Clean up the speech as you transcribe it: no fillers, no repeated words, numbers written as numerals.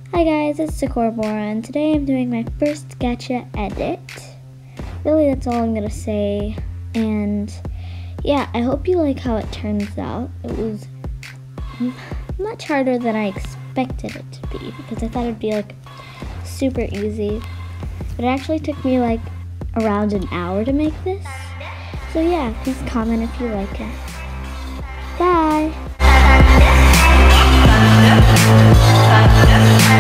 Hi guys, it's Sakurbora, and today I'm doing my first gacha edit. Really, that's all I'm gonna say. And yeah, I hope you like how it turns out. It was much harder than I expected it to be because I thought it'd be like super easy. But it actually took me like around an hour to make this. So yeah, please comment if you like it. Bye!